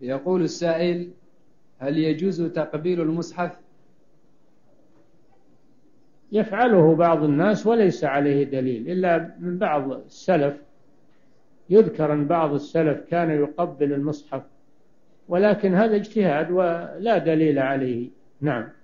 يقول السائل: هل يجوز تقبيل المصحف؟ يفعله بعض الناس وليس عليه دليل إلا من بعض السلف، يذكر أن بعض السلف كان يقبل المصحف، ولكن هذا اجتهاد ولا دليل عليه. نعم.